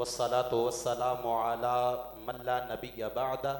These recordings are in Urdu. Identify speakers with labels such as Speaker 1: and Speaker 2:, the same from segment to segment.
Speaker 1: والصلاة والسلام على من لا نبي بعده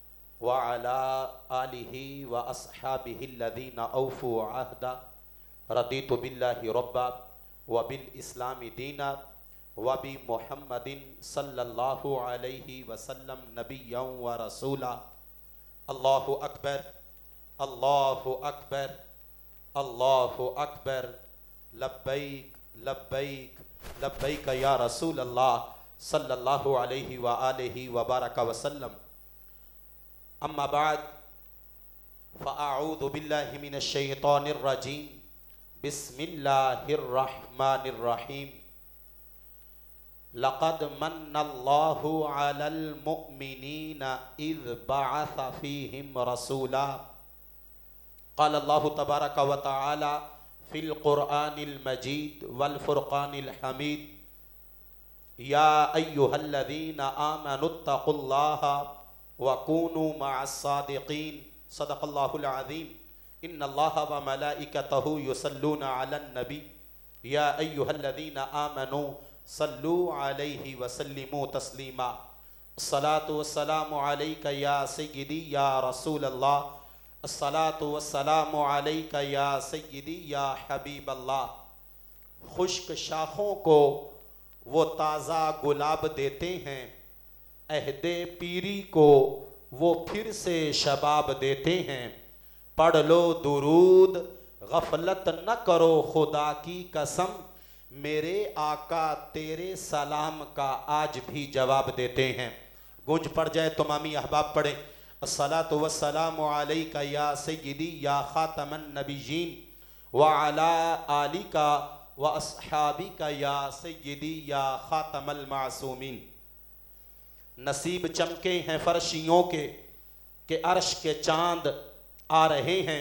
Speaker 1: وعلى آله وأصحابه الذين أوفوا عهدا رضيت بالله ربا وبالإسلام دينا وبمحمد صلى الله عليه وسلم نبيا ورسولا. الله أكبر الله أكبر الله أكبر لبيك لبيك لبيك يا رسول الله صلى الله عليه وآله وبارك وسلم. أما بعد فأعوذ بالله من الشيطان الرجيم. بسم الله الرحمن الرحيم. لقد من الله على المؤمنين إذ بعث فيهم رسولا. قال الله تبارك وتعالى في القرآن المجيد والفرقان الحميد: يا أيها الذين آمنوا اتقوا الله وكونوا مع الصادقين. صدق الله العظيم. إن الله وملائكته يصلون على النبي يا أيها الذين آمنوا صلوا عليه وسلموا تسليما. الصلاة والسلام عليك يا سيدي يا رسول الله. الصلاة والسلام علیک یا سیدی یا حبیب اللہ. خشک شاخوں کو وہ تازہ گلاب دیتے ہیں، عہد پیری کو وہ پھر سے شباب دیتے ہیں. پڑھ لو درود غفلت نہ کرو خدا کی قسم، میرے آقا تیرے سلام کا آج بھی جواب دیتے ہیں. گونج پڑ جائے تمامی احباب پڑھیں: الصلاة والسلام علیک یا سیدی یا خاتم النبیین وعلی آلک واصحابک یا سیدی یا خاتم المعصومین. نصیب چمکے ہیں فرشیوں کے کہ عرش کے چاند آ رہے ہیں،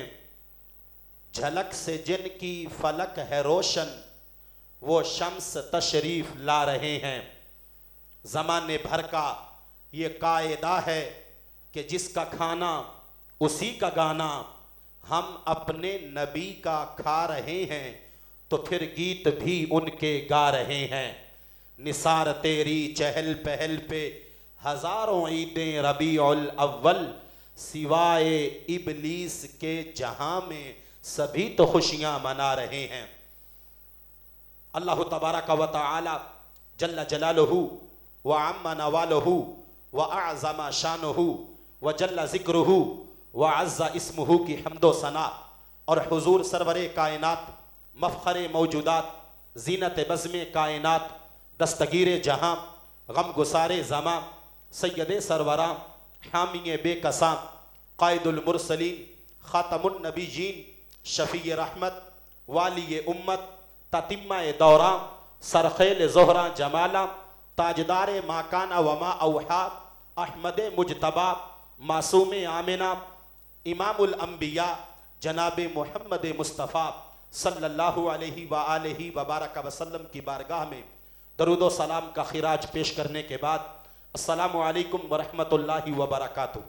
Speaker 1: جھلک سے جن کی فلک ہے روشن وہ شمس تشریف لا رہے ہیں. زمانے بھر کا یہ قاعدہ ہے کہ جس کا کھانا اسی کا گانا، ہم اپنے نبی کا کھا رہے ہیں تو پھر گیت بھی ان کے گا رہے ہیں. نثار تیری چہل پہل پہ ہزاروں عیدیں ربیع الاول، سوائے ابلیس کے جہاں میں سبھی تو خوشیاں منا رہے ہیں. اللہ تبارک و تعالی جل جلالہ وعم نوالہ واعظم شانہ وجل ذکرہ وعز اسمہ کی حمد و ثنا اور حضور سرور کائنات، مفخر موجودات، زینت بزم کائنات، دستگیر جہاں، غم گسار زماں، سید سروراں، حامی بے کساں، قائد المرسلین، خاتم النبیین، شفیع رحمت، والی امت، تتمہ دوراں، سرخیل زہراں جمالاں، تاجدار ما کان وما اوحا، احمد مجتبی، معصوم آمنہ، امام الانبیاء جناب محمد مصطفیٰ صلی اللہ علیہ وآلہ وبارک وسلم کی بارگاہ میں درود و سلام کا خراج پیش کرنے کے بعد السلام علیکم ورحمۃ اللہ وبرکاتہ.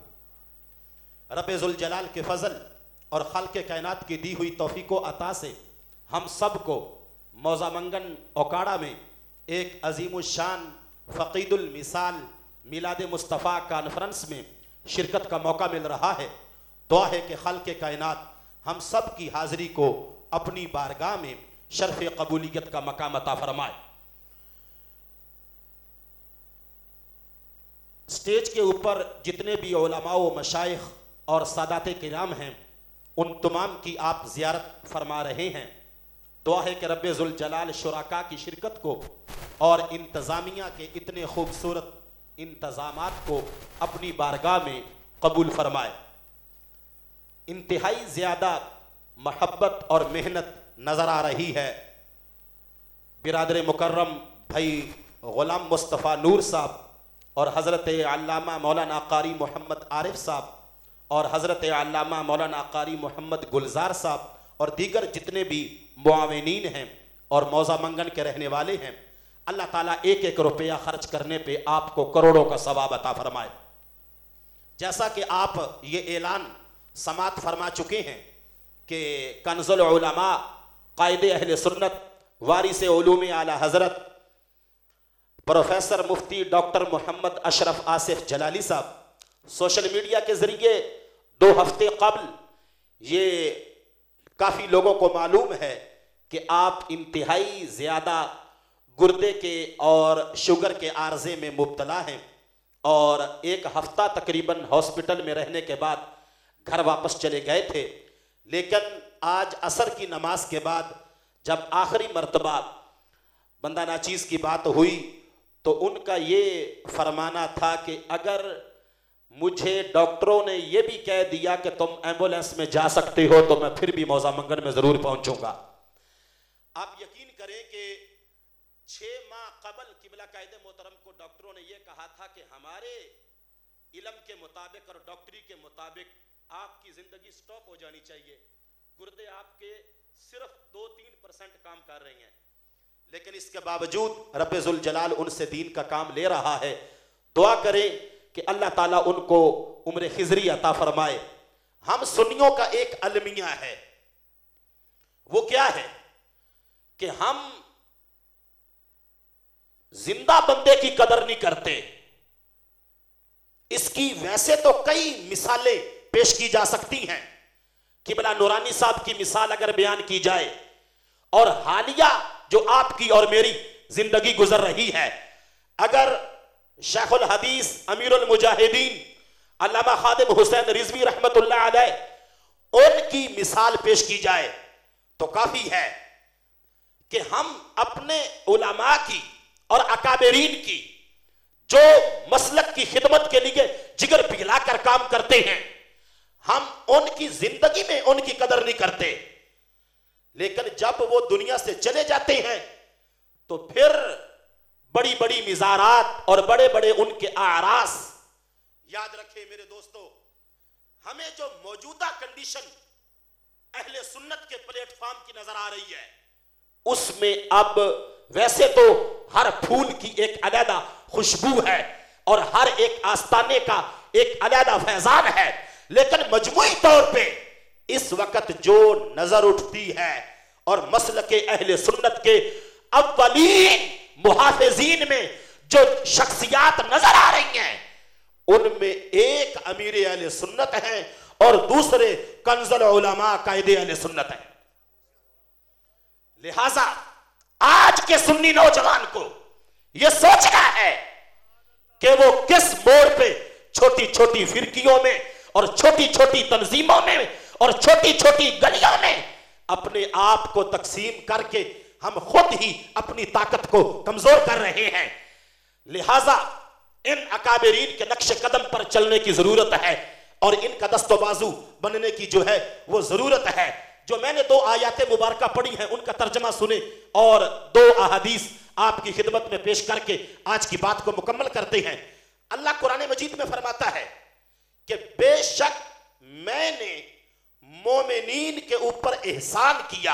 Speaker 1: رب ذوالجلال کے فضل اور خالق کائنات کی دی ہوئی توفیق و عطا سے ہم سب کو موزہ منگن اوکاڑا میں ایک عظیم الشان فقید المثال میلاد مصطفیٰ کانفرنس میں شرکت کا موقع مل رہا ہے. دعا ہے کہ خالق کائنات ہم سب کی حاضری کو اپنی بارگاہ میں شرف قبولیت کا مقام عطا فرمائے. سٹیج کے اوپر جتنے بھی علماء و مشائخ اور سادات کرام ہیں ان تمام کی آپ زیارت فرما رہے ہیں. دعا ہے کہ رب ذوالجلال شرکاء کی شرکت کو اور انتظامیہ کے اتنے خوبصورت انتظامات کو اپنی بارگاہ میں قبول فرمائے. انتہائی زیادہ محبت اور محنت نظر آ رہی ہے. برادر مکرم بھائی غلام مصطفیٰ نور صاحب اور حضرت علامہ مولانا قاری محمد عارف صاحب اور حضرت علامہ مولانا قاری محمد گلزار صاحب اور دیگر جتنے بھی معاونین ہیں اور موزہ منگن کے رہنے والے ہیں، اللہ تعالیٰ ایک ایک روپیہ خرچ کرنے پہ آپ کو کروڑوں کا ثواب عطا فرمائے. جیسا کہ آپ یہ اعلان سماعت فرما چکے ہیں کہ کنز العلماء قائد اہل سنت وارث علوم اعلی حضرت professor Mufti doctor Muhammad Ashraf Asif Jalali Sahib social media کے ذریعے 2 ہفتے قبل یہ کافی لوگوں کو معلوم ہے کہ آپ انتہائی زیادہ گردے کے اور شوگر کے عارضے میں مبتلا ہیں، اور 1 ہفتہ تقریباً ہاسپٹل میں رہنے کے بعد گھر واپس چلے گئے تھے. لیکن آج عصر کی نماز کے بعد جب آخری مرتبہ بندہ ناچیز کی بات ہوئی تو ان کا یہ فرمانا تھا کہ اگر مجھے ڈاکٹروں نے یہ بھی کہہ دیا کہ تم ایمبولینس میں جا سکتے ہو تو میں پھر بھی موضع منگن میں ضرور پہنچوں گا. آپ یقین کریں کہ 6 ماہ قبل قبلہ قائد محترم کو ڈاکٹروں نے یہ کہا تھا کہ ہمارے علم کے مطابق اور ڈاکٹری کے مطابق آپ کی زندگی سٹاپ ہو جانی چاہیے، گردے آپ کے صرف 2-3% کام کر رہے ہیں، لیکن اس کے باوجود رب ذوالجلال ان سے دین کا کام لے رہا ہے. دعا کریں کہ اللہ تعالیٰ ان کو عمر خضری عطا فرمائے. ہم سنیوں کا ایک المیہ ہے، وہ کیا ہے کہ ہم زندہ بندے کی قدر نہیں کرتے. اس کی ویسے تو کئی مثالیں پیش کی جا سکتی ہیں. قبلہ نورانی صاحب کی مثال اگر بیان کی جائے اور حالیہ جو آپ کی اور میری زندگی گزر رہی ہے، اگر شیخ الحدیث امیر المجاہدین علامہ خادم حسین رضوی رحمت اللہ علیہ ان کی مثال پیش کی جائے تو کافی ہے کہ ہم اپنے علماء کی اور اکابرین کی جو مسلک کی خدمت کے لیے جگر پگھلا کر کام کرتے ہیں، ہم ان کی زندگی میں ان کی قدر نہیں کرتے. لیکن جب وہ دنیا سے چلے جاتے ہیں تو پھر بڑی بڑی مزارات اور بڑے بڑے ان کے اعراس. یاد رکھیں میرے دوستو، ہمیں جو موجودہ کنڈیشن اہل سنت کے پلیٹ فارم کی نظر آ رہی ہے، اس میں اب ویسے تو ہر پھول کی ایک علیحدہ خوشبو ہے اور ہر ایک آستانے کا ایک علیحدہ فیضان ہے، لیکن مجموعی طور پہ اس وقت جو نظر اٹھتی ہے اور مسلک اہل سنت کے اولین محافظین میں جو شخصیات نظر آ رہی ہیں، ان میں ایک امیر اہل سنت ہیں اور دوسرے کنز العلماء قائد اہل سنت ہیں. لہذا آج کے سنی نوجوان کو یہ سوچنا ہے کہ وہ کس موڑ پہ چھوٹی چھوٹی فرقیوں میں اور چھوٹی چھوٹی تنظیموں میں اور چھوٹی چھوٹی گلیوں میں اپنے آپ کو تقسیم کر کے ہم خود ہی اپنی طاقت کو کمزور کر رہے ہیں. لہذا ان اکابرین کے نقش قدم پر چلنے کی ضرورت ہے اور ان کا دست و بازو بننے کی جو ہے وہ ضرورت ہے. جو میں نے 2 آیات مبارکہ پڑھی ہیں ان کا ترجمہ سنیں اور 2 احادیث آپ کی خدمت میں پیش کر کے آج کی بات کو مکمل کرتے ہیں. اللہ قرآن مجید میں فرماتا ہے کہ بے شک میں نے مومنین کے اوپر احسان کیا،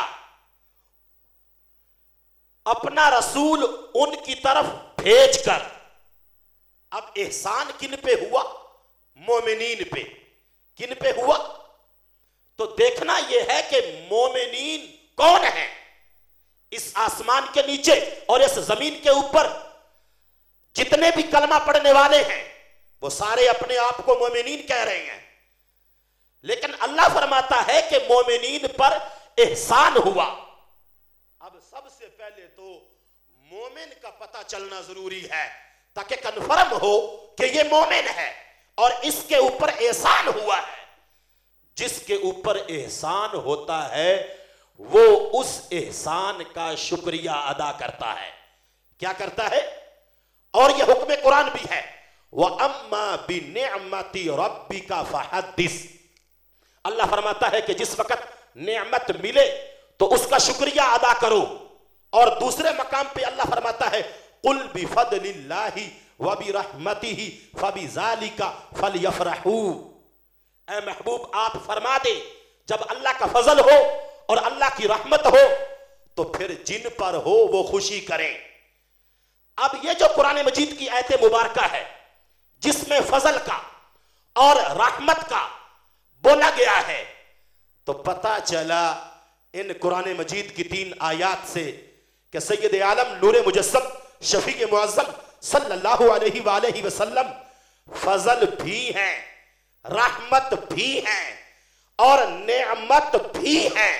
Speaker 1: اپنا رسول ان کی طرف بھیج کر. اب احسان کن پہ ہوا؟ مومنین پہ. کن پہ ہوا؟ تو دیکھنا یہ ہے کہ مومنین کون ہیں. اس آسمان کے نیچے اور اس زمین کے اوپر جتنے بھی کلمہ پڑھنے والے ہیں وہ سارے اپنے آپ کو مومنین کہہ رہے ہیں، لیکن اللہ فرماتا ہے کہ مومنین پر احسان ہوا. اب سب سے پہلے تو مومن کا پتہ چلنا ضروری ہے تاکہ کنفرم ہو کہ یہ مومن ہے اور اس کے اوپر احسان ہوا ہے. جس کے اوپر احسان ہوتا ہے وہ اس احسان کا شکریہ ادا کرتا ہے. کیا کرتا ہے؟ اور یہ حکم قرآن بھی ہے، وَأَمَّا بِنِعْمَةِ رَبِّكَ فَحَدِّثْ. اللہ فرماتا ہے کہ جس وقت نعمت ملے تو اس کا شکریہ ادا کرو. اور دوسرے مقام پہ اللہ فرماتا ہے قُلْ بِفَضْلِ اللَّهِ وَبِرَحْمَتِهِ فَبِذَلِكَ فَلْيَفْرَحُوا. اے محبوب آپ فرما دے جب اللہ کا فضل ہو اور اللہ کی رحمت ہو تو پھر جن پر ہو وہ خوشی کریں. اب یہ جو قرآن مجید کی آیت مبارکہ ہے جس میں فضل کا اور رحمت کا بولا گیا ہے تو پتہ چلا ان قرآن مجید کی 3 آیات سے کہ سید عالم نور مجسم شفیع معظم صلی اللہ علیہ وآلہ وسلم فضل بھی ہیں، رحمت بھی ہیں اور نعمت بھی ہیں۔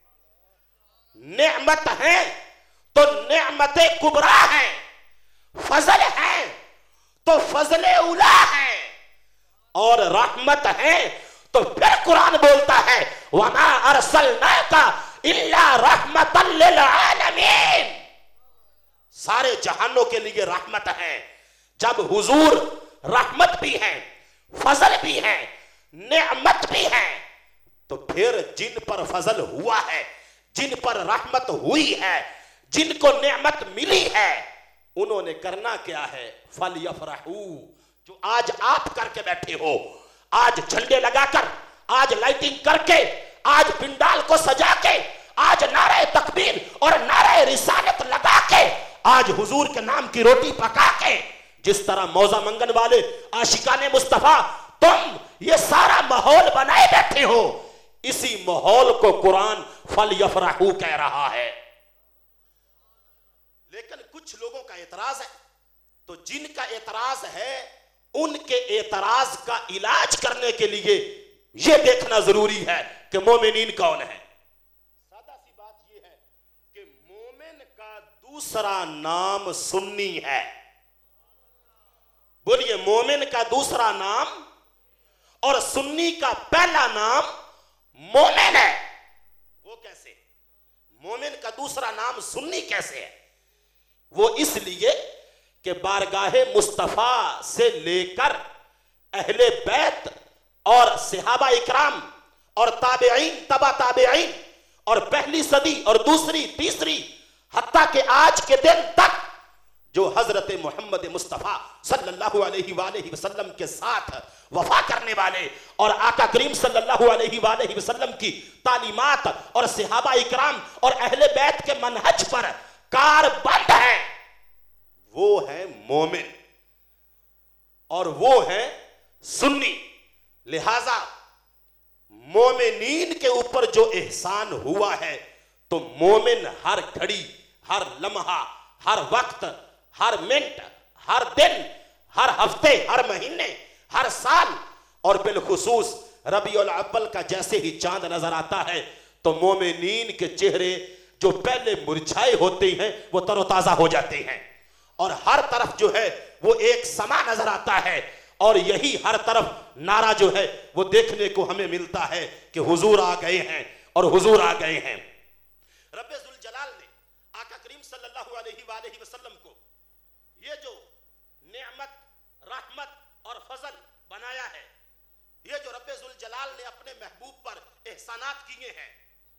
Speaker 1: نعمت ہیں تو نعمت کبریٰ ہیں، فضل ہیں تو فضل اولا ہیں، اور رحمت ہیں تو پھر قرآن بولتا ہے وَمَا أَرْسَلْنَاكَ إِلَّا رَحْمَةً لِلْعَالَمِينَ، سارے جہانوں کے لیے رحمت ہیں۔ جب حضور رحمت بھی ہیں، فضل بھی ہیں، نعمت بھی ہیں، تو پھر جن پر فضل ہوا ہے، جن پر رحمت ہوئی ہے، جن کو نعمت ملی ہے، انہوں نے کرنا کیا ہے؟ فَلْيَفْرَحُوا، جو آج آپ کر کے بیٹھے ہو، آج جھنڈے لگا کر، آج لائٹنگ کر کے، آج پنڈال کو سجا کے، آج نعرہ تکبیر اور نعرہ رسالت لگا کے، آج حضور کے نام کی روٹی پکا کے، جس طرح موزہ منگن والے عاشقان مصطفیٰ تم یہ سارا ماحول بنائے بیٹھے ہو، اسی ماحول کو قرآن فَلْيَفْرَحُوا کہہ رہا ہے۔ لیکن کچھ لوگوں کا اعتراض ہے، تو جن کا اعتراض ہے ان کے اعتراض کا علاج کرنے کے لیے یہ دیکھنا ضروری ہے کہ مومنین کون ہیں۔ سادہ سی بات یہ ہے کہ مومن کا دوسرا نام سنی ہے۔ بولیے، مومن کا دوسرا نام اور سنی کا پہلا نام مومن ہے۔ وہ کیسے؟ مومن کا دوسرا نام سنی کیسے ہے؟ وہ اس لیے کہ بارگاہ مصطفیٰ سے لے کر اہل بیت اور صحابہ اکرام اور تابعین، تبع تابعین اور پہلی صدی اور دوسری، تیسری، حتیٰ کہ آج کے دن تک جو حضرت محمد مصطفیٰ صلی اللہ علیہ وآلہ وسلم کے ساتھ وفا کرنے والے اور آقا کریم صلی اللہ علیہ وآلہ وسلم کی تعلیمات اور صحابہ اکرام اور اہل بیت کے منہج پر کار بند ہے، وہ ہے مومن اور وہ ہے سنی۔ لہذا مومنین کے اوپر جو احسان ہوا ہے تو مومن ہر گھڑی، ہر لمحہ، ہر وقت، ہر منٹ، ہر دن، ہر ہفتے، ہر مہینے، ہر سال اور بالخصوص ربیع الاول کا جیسے ہی چاند نظر آتا ہے تو مومنین کے چہرے جو پہلے مرجھائے ہوتے ہیں وہ تر و تازہ ہو جاتے ہیں، اور ہر طرف جو ہے وہ ایک سما نظر آتا ہے، اور یہی ہر طرف نعرہ جو ہے وہ دیکھنے کو ہمیں ملتا ہے کہ حضور آ گئے ہیں اور حضور آ گئے ہیں۔ رب ذوالجلال نے آقا کریم صلی اللہ علیہ وآلہ وسلم کو یہ جو نعمت، رحمت اور فضل بنایا ہے، یہ جو رب ذوالجلال نے اپنے محبوب پر احسانات کیے ہیں،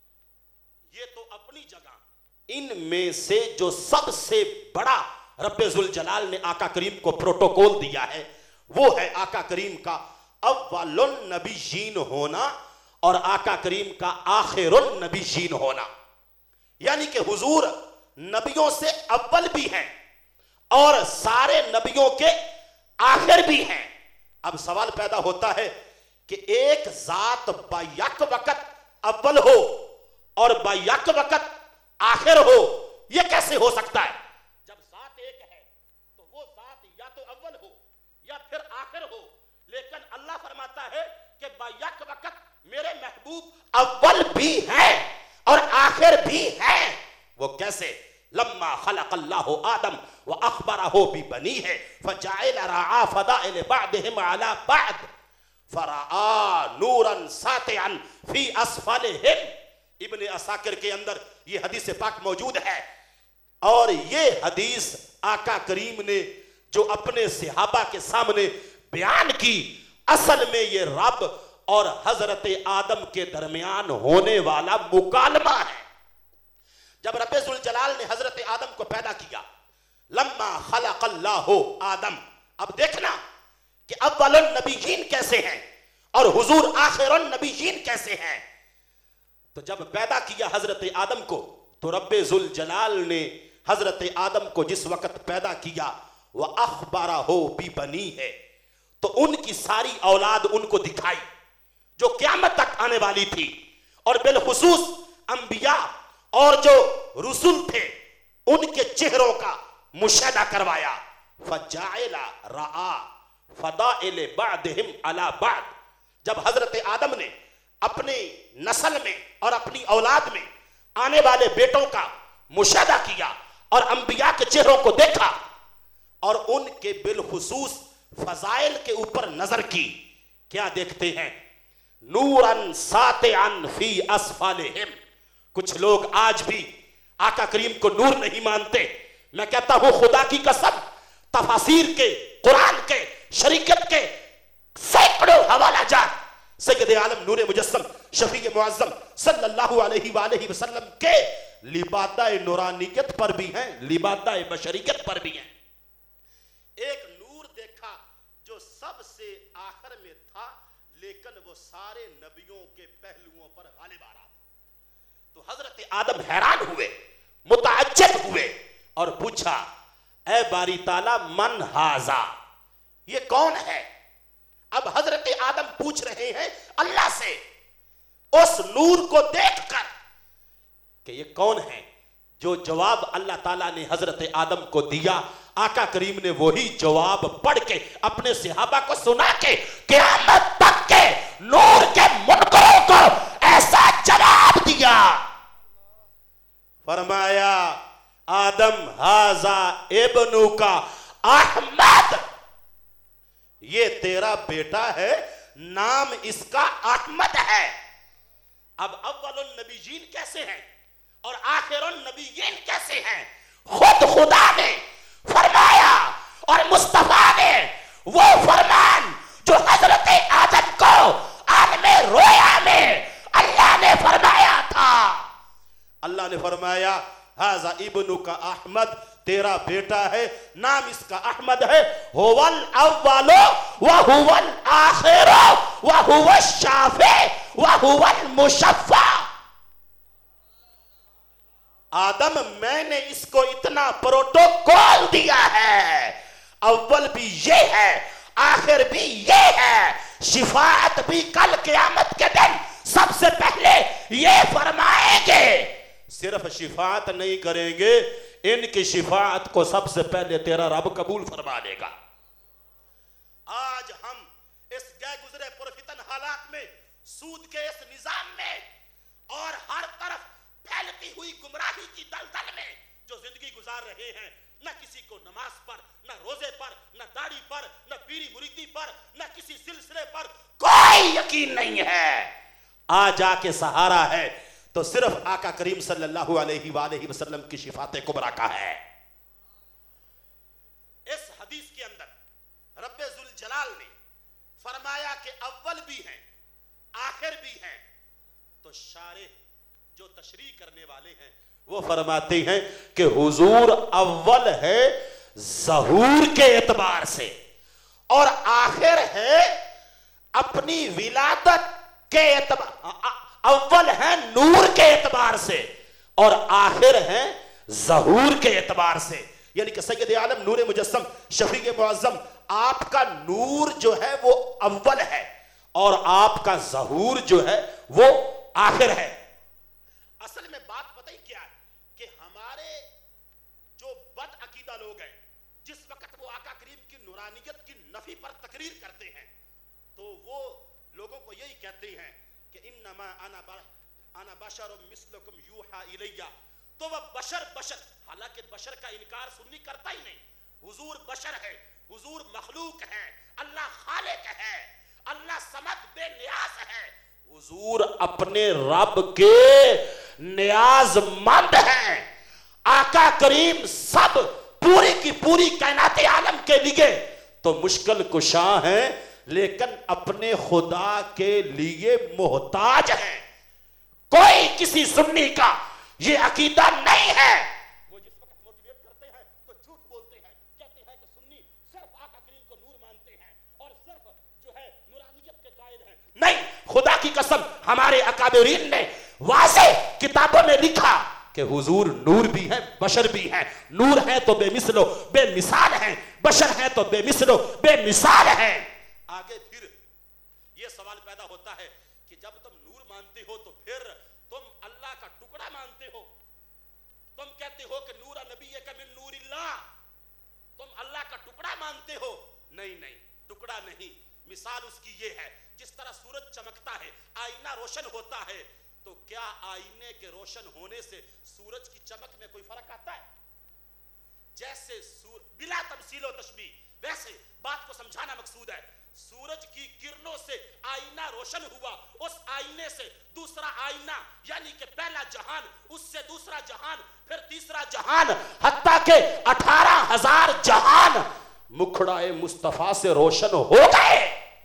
Speaker 1: یہ تو اپنی جگہ ان میں سے جو سب سے بڑا رب ذوالجلال نے آقا کریم کو پروٹوکول دیا ہے وہ ہے آقا کریم کا اول النبیین ہونا اور آقا کریم کا آخر النبیین ہونا، یعنی کہ حضور نبیوں سے اول بھی ہیں اور سارے نبیوں کے آخر بھی ہیں۔ اب سوال پیدا ہوتا ہے کہ ایک ذات با یک وقت اول ہو اور با یک وقت آخر ہو، یہ کیسے ہو سکتا ہے؟ جب ذات ایک ہے تو وہ ذات یا تو اول ہو یا پھر آخر ہو، لیکن اللہ فرماتا ہے کہ با یک وقت میرے محبوب اول بھی ہیں اور آخر بھی ہیں۔ وہ کیسے؟ لما خلق اللہ آدم واخبرہ ببنیہ فجعل رعا فضائل بعضهم على بعض فرعا نورا ساطعا فی اسفلہم۔ ابن عساکر کے اندر یہ حدیث پاک موجود ہے، اور یہ حدیث آقا کریم نے جو اپنے صحابہ کے سامنے بیان کی، اصل میں یہ رب اور حضرت آدم کے درمیان ہونے والا مکالمہ ہے۔ جب رب ذوالجلال نے حضرت آدم کو پیدا کیا، لما خلق اللہ آدم، اب دیکھنا کہ اول النبیین کیسے ہیں اور حضور آخر النبیین کیسے ہیں۔ تو جب پیدا کیا حضرت آدم کو تو رب ذوالجلال نے حضرت آدم کو جس وقت پیدا کیا وَأَخْبَرَهُ بِبَنِيهِ، تو ان کی ساری اولاد ان کو دکھائی جو قیامت تک آنے والی تھی، اور بالخصوص انبیاء اور جو رسول تھے ان کے چہروں کا مشاہدہ کروایا. فجعل رعا فضائل بعضهم على بعض. جب حضرت آدم نے اپنی نسل میں اور اپنی اولاد میں آنے والے بیٹوں کا مشاہدہ کیا اور انبیاء کے چہروں کو دیکھا اور ان کے بالخصوص فضائل کے اوپر نظر کی, کیا دیکھتے ہیں؟ نوراً ساطعاً فی اسفلہم. کچھ لوگ آج بھی آقا کریم کو نور نہیں مانتے. میں کہتا ہوں خدا کی قسم, تفاسیر کے, قرآن کے, شریعت کے سینکڑوں حوالہ جات سید عالم نور مجسم شفیع معظم صلی اللہ علیہ وآلہ وسلم کے لبادہ نورانیت پر بھی ہیں, لبادہ بشریت پر بھی ہیں. ایک نور دیکھا جو سب سے آخر میں تھا لیکن وہ سارے نبیوں کے پہلوؤں پر غالب آ رہا تھا. تو حضرت آدم حیران ہوئے, متعجب ہوئے اور پوچھا اے باری تعالی من ہاذا, یہ کون ہے؟ اب حضرت آدم پوچھ رہے ہیں اللہ سے اس نور کو دیکھ کر کہ یہ کون ہے. جو جواب اللہ تعالیٰ نے حضرت آدم کو دیا, آقا کریم نے وہی جواب پڑھ کے اپنے صحابہ کو سنا کے قیامت تک کے نور کے منکروں کو ایسا جواب دیا. فرمایا آدم ھذا ابنک احمد, یہ تیرا بیٹا ہے, نام اس کا احمد ہے. اب اول النبیین کیسے ہیں اور آخر النبیین کیسے ہیں؟ خود خدا نے فرمایا اور مصطفیٰ نے وہ فرمان جو حضرت آدم کو عالم رویا میں اللہ نے فرمایا تھا. اللہ نے فرمایا ھذا ابنک احمد, تیرا بیٹا ہے, نام اس کا احمد ہے. هو الاول وهو الاخر وهو الشافع وهو المشفع. آدم میں نے اس کو اتنا پروٹوکول دیا ہے, اول بھی یہ ہے, آخر بھی یہ ہے, شفاعت بھی کل قیامت کے دن سب سے پہلے یہ فرمائیں گے. صرف شفاعت نہیں کریں گے, ان کی شفاعت کو سب سے پہلے تیرا رب قبول فرما لے گا. آج ہم اس گئے گزرے پرفتن حالات میں, سود کے اس نظام میں اور ہر طرف پھیلتی ہوئی گمراہی کی دلدل میں جو زندگی گزار رہے ہیں, نہ کسی کو نماز پر, نہ روزے پر, نہ داڑھی پر, نہ پیری مریدی پر, نہ کسی سلسلے پر کوئی یقین نہیں ہے. آ جا کے سہارا ہے تو صرف آقا کریم صلی اللہ علیہ وآلہ وسلم کی شفاعت کبریٰ کا ہے. اس حدیث کے اندر رب ذوالجلال نے فرمایا کہ اول بھی ہیں, آخر بھی ہیں. تو شارح جو تشریح کرنے والے ہیں وہ فرماتے ہیں کہ حضور اول ہے ظہور کے اعتبار سے اور آخر ہے اپنی ولادت کے اعتبار, اول ہے نور کے اعتبار سے اور آخر ہے ظہور کے اعتبار سے. یعنی کہ سید عالم نور مجسم شفیع معظم, آپ کا نور جو ہے وہ اول ہے اور آپ کا ظہور جو ہے وہ آخر ہے. اصل میں بات پتہ ہی کیا ہے کہ ہمارے جو بد عقیدہ لوگ ہیں, جس وقت وہ آقا کریم کی نورانیت کی نفی پر تقریر کرتے ہیں تو وہ لوگوں کو یہی کہتے ہیں کہ انما انا بشر مثلکم یوحا الیہ. تو وہ بشر, حالانکہ بشر کا انکار سنی کرتا ہی نہیں. حضور بشر ہے, حضور مخلوق ہے, اللہ خالق ہے, اللہ صمد بے نیاز ہے, حضور اپنے رب کے نیاز مند ہیں. آقا کریم سب پوری کی پوری کائنات عالم کے لیے تو مشکل کشا ہیں لیکن اپنے خدا کے لیے محتاج ہیں. کوئی کسی سنی کا یہ عقیدہ نہیں ہے. وہ جس وقت موٹیویٹ کرتے ہیں تو جھوٹ بولتے ہیں, کہتے ہیں کہ سنی صرف آقا کریم کو نور مانتے ہیں اور صرف جو ہے نورانیت کے قائل ہیں. نہیں, خدا کی قسم ہمارے اکابرین نے واضح کتابوں میں لکھا کہ حضور نور بھی ہیں, بشر بھی ہیں. نور ہیں تو بے مثل و بے مثال ہیں, بشر ہیں تو بے مثل و بے مثال ہیں. آگے پھر یہ سوال پیدا ہوتا ہے کہ جب تم نور مانتے ہو تو پھر تم اللہ کا ٹکڑا مانتے ہو. تم کہتے ہو کہ نور نبی کا من نور اللہ,
Speaker 2: تم اللہ کا ٹکڑا مانتے ہو. نہیں, ٹکڑا نہیں. مثال اس کی یہ ہے جس طرح سورج چمکتا ہے, آئینہ روشن ہوتا ہے, تو کیا آئینے کے روشن ہونے سے سورج کی چمک میں کوئی فرق آتا ہے؟ جیسے بلا تمثیل و تشبیہ, ویسے بات کو سمجھانا مقصود ہے. سورج کی کرنوں سے آئینہ روشن ہوا, اس آئینے سے دوسرا آئینہ یعنی کہ پہلا جہان, اس سے دوسرا جہان, پھر تیسرا جہان, حتیٰ کہ 18,000 جہان مکھڑائے مصطفیٰ سے روشن ہو گئے.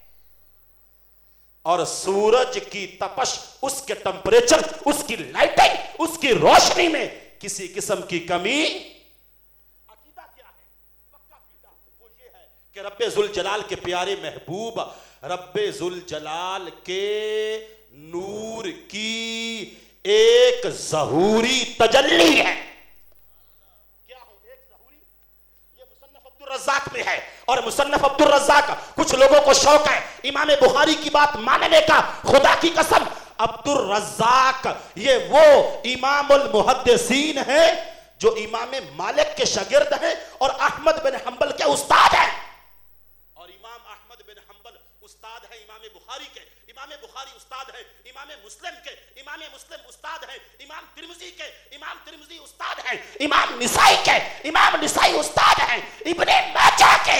Speaker 2: اور سورج کی تپش, اس کے ٹمپریچر, اس کی لائٹنگ, اس کی روشنی میں کسی قسم کی کمی. عقیدہ کیا ہے؟ پکا عقیدہ وہ یہ ہے کہ رب ذوالجلال کے پیارے محبوب, رب ذوالجلال کے نور کی ایک ظہوری تجلی ہے. کیا ہو ایک ظہوری؟ یہ مصنف عبدالرزاق میں ہے, اور مصنف عبدالرزاق کچھ لوگوں کو شوق ہے امام بخاری کی بات ماننے کا. خدا کی قسم عبدالرزاق یہ وہ امام المحدثین ہیں جو امام مالک کے شاگرد ہیں اور احمد بن حنبل کے استاد ہیں. اور امام احمد بن حنبل استاد ہیں امام بخاری کے, امام بخاری استاد ہیں امام مسلم کے, امام مسلم استاد ہیں امام ترمذی کے, امام ترمذی استاد ہیں امام نسائی کے, امام نسائی استاد ہیں ابن ماجہ کے.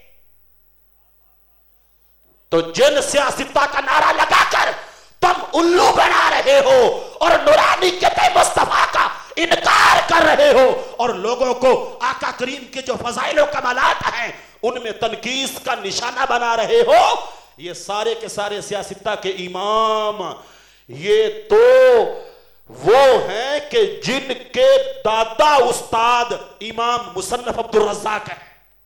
Speaker 2: تو جن سیاستہ کا نعرہ لگا کر تم الو بنا رہے ہو اور نورانیت مصطفیٰ کا انکار کر رہے ہو, اور لوگوں کو آقا کریم کے جو فضائل و کمالات ہیں ان میں تنقیص کا نشانہ بنا رہے ہو, یہ سارے کے سارے سیاستہ کے امام یہ تو وہ ہیں کہ جن کے دادا استاد امام مصنف عبدالرزاق ہیں.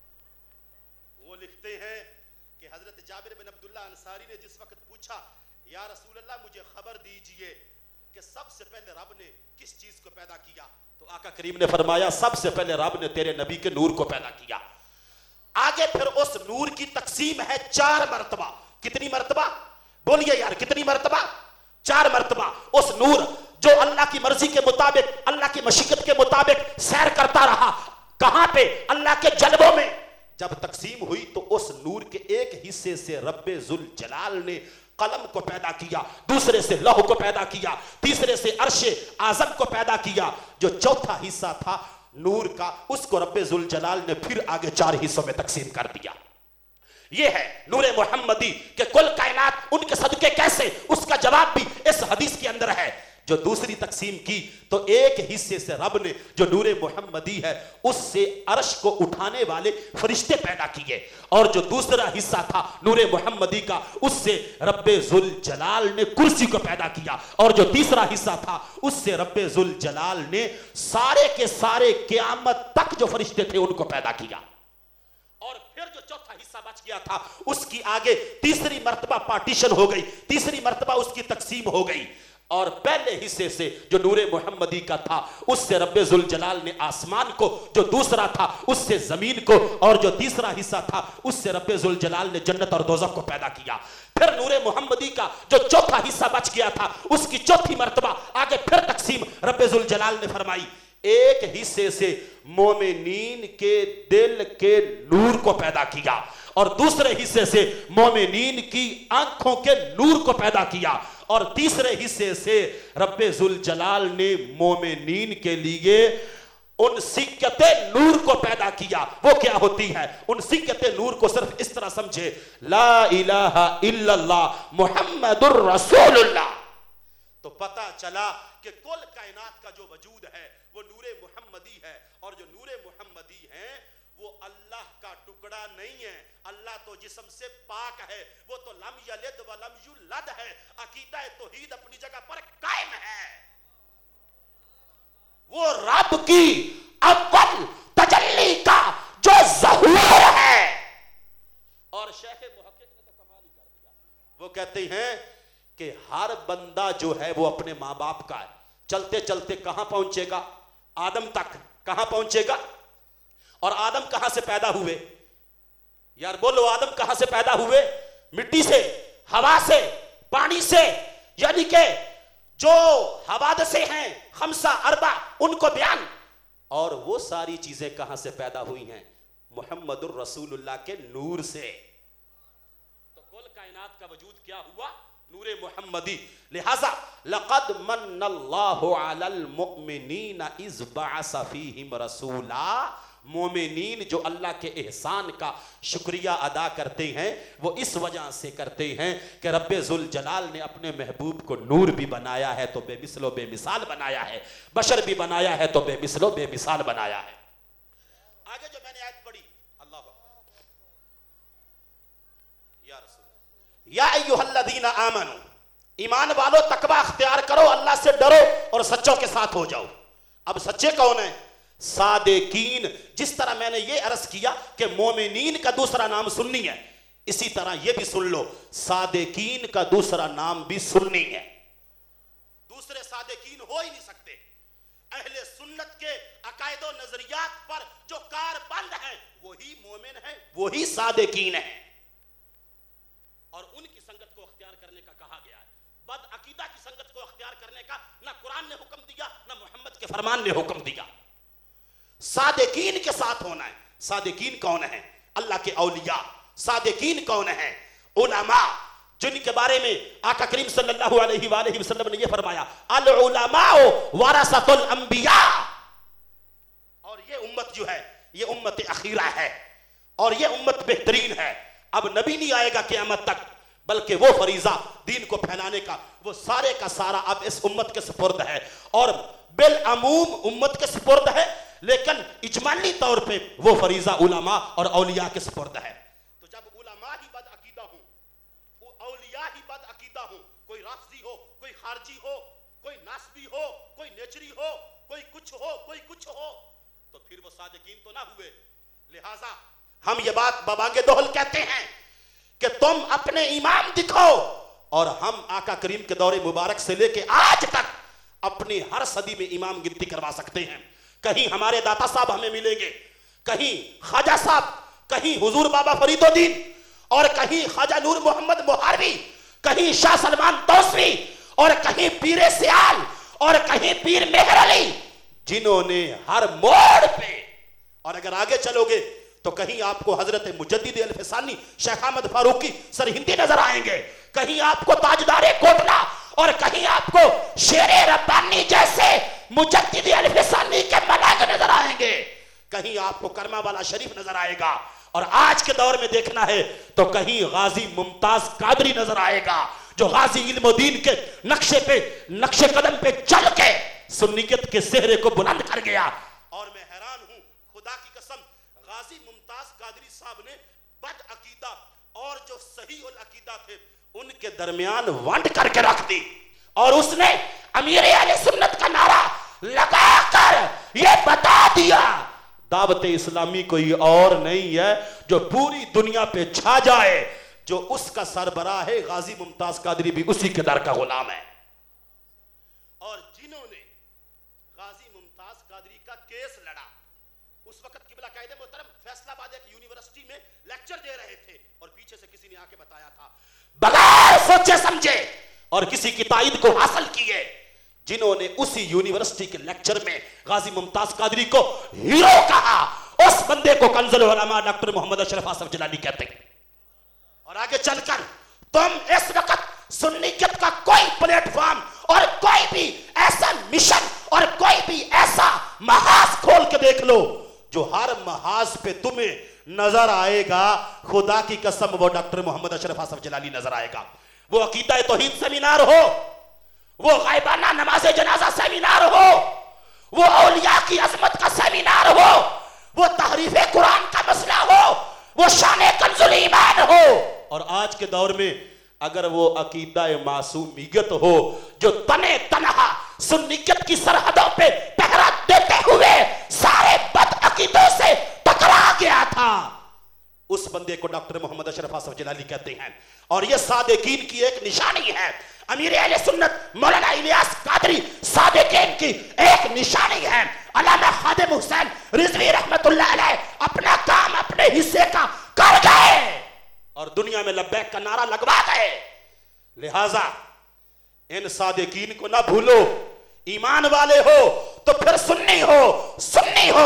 Speaker 2: وہ لکھتے ہیں کہ حضرت جابر بن عبداللہ انصاری نے جس وقت پوچھا یا رسول اللہ مجھے خبر دیجئے کہ سب سے پہلے رب نے کس چیز کو پیدا کیا, تو آقا کریم نے فرمایا سب سے پہلے رب نے تیرے نبی کے نور کو پیدا کیا. آگے پھر اس نور کی تقسیم ہے 4 مرتبہ. کتنی مرتبہ بولیے یار, کتنی مرتبہ؟ 4 مرتبہ. اس نور جو اللہ کی مرضی کے مطابق, اللہ کی مشیت کے مطابق سیر کرتا رہا, کہاں پہ؟ اللہ کے جلووں میں. جب تقسیم ہوئی تو اس نور کے ایک حصے سے رب ذوالجلال نے قلم کو پیدا کیا, دوسرے سے لوح کو پیدا کیا, تیسرے سے عرش اعظم کو پیدا کیا. جو چوتھا حصہ تھا نور کا اس کو رب ذوالجلال نے پھر آگے 4 حصوں میں تقسیم کر دیا. یہ ہے نور محمدی کہ کل کائنات ان کے صدقے کیسے, اس کا جواب بھی اس حدیث کے اندر ہے. جو دوسری تقسیم کی تو ایک حصے سے رب نے جو نور محمدی ہے اس سے عرش کو اٹھانے والے فرشتے پیدا کیے, اور جو دوسرا حصہ تھا نور محمدی کا اس سے رب ذوالجلال نے کرسی کو پیدا کیا, اور جو تیسرا حصہ تھا اس سے رب ذوالجلال نے سارے کے سارے قیامت تک جو فرشتے تھے ان کو پیدا کیا. اور پھر جو چوتھا حصہ بچ گیا تھا اس کی آگے تیسری مرتبہ پارٹیشن ہو گئی, تیسری مرتبہ اس کی تقسیم ہو گئی. اور پہلے حصے سے جو نور محمدی کا تھا اس سے رب ذوالجلال نے آسمان کو, جو دوسرا تھا اس سے زمین کو, اور جو تیسرا حصہ تھا اس سے رب ذوالجلال نے جنت اور دوزخ کو پیدا کیا. پھر نور محمدی کا جو چوتھا حصہ بچ گیا تھا اس کی چوتھی مرتبہ آگے پھر تقسیم رب ذوالجلال نے فرمائی. ایک حصے سے مومنین کے دل کے نور کو پیدا کیا, اور دوسرے حصے سے مومنین کی آنکھوں کے نور کو پیدا کیا, اور تیسرے حصے سے رب ذوالجلال نے مومنین کے لیے انسیت نور کو پیدا کیا. وہ کیا ہوتی ہے انسیت نور؟ کو صرف اس طرح سمجھے, لا الہ الا اللہ محمد الرسول اللہ. تو پتہ چلا کہ کل کائنات کا جو وجود ہے وہ نور محمدی ہے, اور جو نور محمدی ہیں وہ اللہ کا ٹکڑا نہیں ہے. اللہ تو جسم سے پاک ہے, وہ تو لم یلد ولم یولد ہے. عقیدہ توحید اپنی جگہ پر قائم ہے. وہ رب کی اول تجلی کا جو ظہور ہے. اور شیخ محقق نے تو کمال ہی کر دیا, وہ کہتے ہیں کہ ہر بندہ جو ہے وہ اپنے ماں باپ کا ہے. چلتے چلتے کہاں پہنچے گا؟ آدم تک. کہاں پہنچے گا؟ اور آدم کہاں سے پیدا ہوئے یار؟ بولو, آدم کہاں سے پیدا ہوئے؟ مٹی سے, ہوا سے, پانی سے. یعنی کہ جو حوادثیں ہیں 5 اربع ان کو بیان, اور وہ ساری چیزیں کہاں سے پیدا ہوئی ہیں؟ محمد الرسول اللہ کے نور سے. تو کل کائنات کا وجود کیا ہوا؟ نور محمدی. لہذا لقد من اللہ علی المؤمنین اذ بعث فیہم رسولا. مومنین جو اللہ کے احسان کا شکریہ ادا کرتے ہیں وہ اس وجہ سے کرتے ہیں کہ رب ذوالجلال نے اپنے محبوب کو نور بھی بنایا ہے تو بے مثل و بے مثال بنایا ہے, بشر بھی بنایا ہے تو بے مثل و بے مثال بنایا ہے. آگے جو میں نے آیت پڑھی, اللہ یا رسول یا ایھا الذین آمنوا, ایمان والو تقوی اختیار کرو, اللہ سے ڈرو اور سچوں کے ساتھ ہو جاؤ. اب سچے کون ہیں؟ صادقین. جس طرح میں نے یہ عرض کیا کہ مومنین کا دوسرا نام سنی ہے, اسی طرح یہ بھی سن لو صادقین کا دوسرا نام بھی سنی ہے. دوسرے صادقین ہو ہی نہیں سکتے. اہل سنت کے عقائد و نظریات پر جو کاربند ہیں وہی مومن ہیں, وہی صادقین ہیں, اور ان کی سنگت کو اختیار کرنے کا کہا گیا ہے. بد عقیدہ کی سنگت کو اختیار کرنے کا نہ قرآن نے حکم دیا نہ محمد کے فرمان نے حکم دیا. صادقین کے ساتھ ہونا ہے. صادقین کون ہیں؟ اللہ کے اولیاء. صادقین کون ہیں؟ علماء, جن کے بارے میں آقا کریم صلی اللہ علیہ وآلہ وسلم نے یہ فرمایا العلماء ورثۃ الانبیاء. اور یہ امت جو ہے یہ امت اخیرہ ہے اور یہ امت بہترین ہے. اب نبی نہیں آئے گا قیامت تک, بلکہ وہ فریضہ دین کو پھیلانے کا وہ سارے کا سارا اب اس امت کے سپرد ہے, اور بالعموم امت کے سپرد ہے, لیکن اجمالی طور پہ وہ فریضہ علماء اور اولیاء کے سپرد ہے. تو جب علماء ہی بد عقیدہ ہوں, اولیاء ہی بد عقیدہ ہوں, کوئی رافضی ہو, کوئی خارجی ہو, کوئی ناسبی ہو, کوئی نیچری ہو, کوئی کچھ ہو, کوئی کچھ ہو, تو پھر وہ صادقین تو نہ ہوئے. لہٰذا ہم یہ بات ببانگ دہل کہتے ہیں کہ تم اپنے امام دکھاؤ, اور ہم آقا کریم کے دور مبارک سے لے کے آج تک اپنی ہر صدی میں امام گنتی کروا سکتے ہیں. کہیں ہمارے داتا صاحب ہمیں ملیں گے, کہیں خواجہ صاحب, کہیں حضور بابا فرید الدین, اور کہیں خواجہ نور محمد مہاروی, کہیں شاہ سلمان توسوی, اور کہیں پیر سیال, اور کہیں پیر مہر علی, جنہوں نے ہر موڑ پہ, اور اگر آگے چلو گے تو کہیں آپ کو حضرت مجدد الفسانی شیخ احمد فاروقی سرہندی نظر آئیں گے, کہیں آپ کو تاجدار کوٹلا, اور کہیں آپ کو شیر ربانی جیسے مجدد الفسانی کے ملاک نظر آئیں گے, کہیں آپ کو کرما والا شریف نظر آئے گا, اور آج کے دور میں دیکھنا ہے تو کہیں غازی ممتاز قادری نظر آئے گا جو غازی علم و دین کے نقش قدم پہ چل کے سنیت کے سہرے کو بلند کر گیا. اور میں حیران ہوں, خدا کی قسم, غازی ممتاز قادری صاحب نے بد عقیدہ اور جو صحیح العقیدہ تھے ان کے درمیان ونڈ کر کے رکھ دی, اور اس نے امیر اہل سنت کا نعرہ لگا کر یہ بتا دیا دعوت اسلامی کوئی اور نہیں ہے جو پوری دنیا پہ چھا جائے, جو اس کا سربراہ ہے غازی ممتاز قادری بھی اسی کے در کا غلام ہے. اور جنہوں نے غازی ممتاز قادری کا کیس لڑا, اس وقت قبلہ قائد محترم فیصل آباد ایک یونیورسٹی میں لیکچر دے رہے تھے, اور پیچھے سے کسی نے آ کے بتایا تھا بغیر سوچے سمجھے اور کسی کی تائید کو حاصل کیے, جنہوں نے اسی یونیورسٹی کے لیکچر میں غازی ممتاز قادری کو ہیرو کہا, اس بندے کو کنز العلماء ڈاکٹر محمد اشرف آصف جلالی کہتے ہیں. اور آگے چل کر تم اس وقت سنیت کا کوئی پلیٹ فارم اور کوئی بھی ایسا مشن اور کوئی بھی ایسا محاذ کھول کے دیکھ لو جو ہر محاذ پہ تمہیں نظر آئے گا, خدا کی قسم وہ ڈاکٹر محمد اشرف آصف جلالی نظر آئے گا. وہ عقیدہ توحید سیمینار ہو, وہ غائبانہ نماز جنازہ سیمینار ہو, وہ اولیاء کی عظمت کا سیمینار ہو, وہ تحریف قرآن کا مسئلہ ہو, وہ شان کنز الایمان ہو. اور آج کے دور میں اگر وہ عقیدہ معصومیت ہو جو تنے تنہا سنیت کی سرحدوں پہ پہرا دیتے ہوئے سارے بد عقیدوں سے ٹکرا گیا تھا, اس بندے کو ڈاکٹر محمد اشرف آصف جلالی کہتے ہیں. اور یہ صادقین کی ایک نشانی ہے. امیر اہل سنت مولانا الیاس قادری صادقین کی ایک نشانی ہے. علامہ خادم حسین رضوی رحمت اللہ علیہ اپنا کام اپنے حصے کا کر گئے اور دنیا میں لبیک کا نعرہ لگوا گئے. لہذا ان صادقین کو نہ بھولو. ایمان والے ہو تو پھر سنی ہو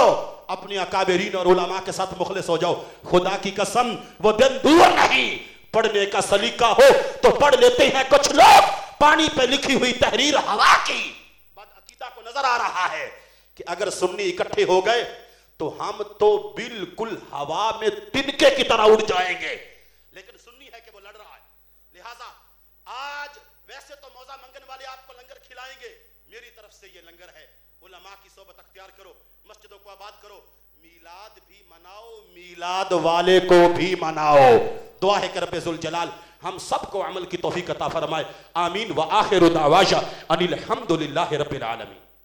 Speaker 2: اپنے اکابرین اور علماء کے ساتھ مخلص ہو جاؤ. خدا کی قسم وہ دن دور نہیں. پڑھنے کا سلیقہ ہو تو پڑھ لیتے ہیں کچھ لوگ پانی پہ لکھی ہوئی تحریر ہوا کی. بد عقیدہ کو نظر آ رہا ہے کہ اگر سنی اکٹھے ہو گئے تو ہم تو بالکل ہوا میں تنکے کی طرح اڑ جائیں گے. لیکن سنی ہے کہ وہ لڑ رہا ہے. لہٰذا آج ویسے تو موزہ منگن والے آپ کو لنگر کھلائیں گے, میری طرف سے یہ لنگر ہے. علماء کی صحبت اختیار کرو, مسجدوں کو آباد کرو, میلاد بھی مناؤ, میلاد والے کو بھی مناؤ. دعا ہے کہ رب ذوالجلال ہم سب کو عمل کی توفیق عطا فرمائے. آمین. وآخر دعوانا ان الحمد للہ رب العالمین.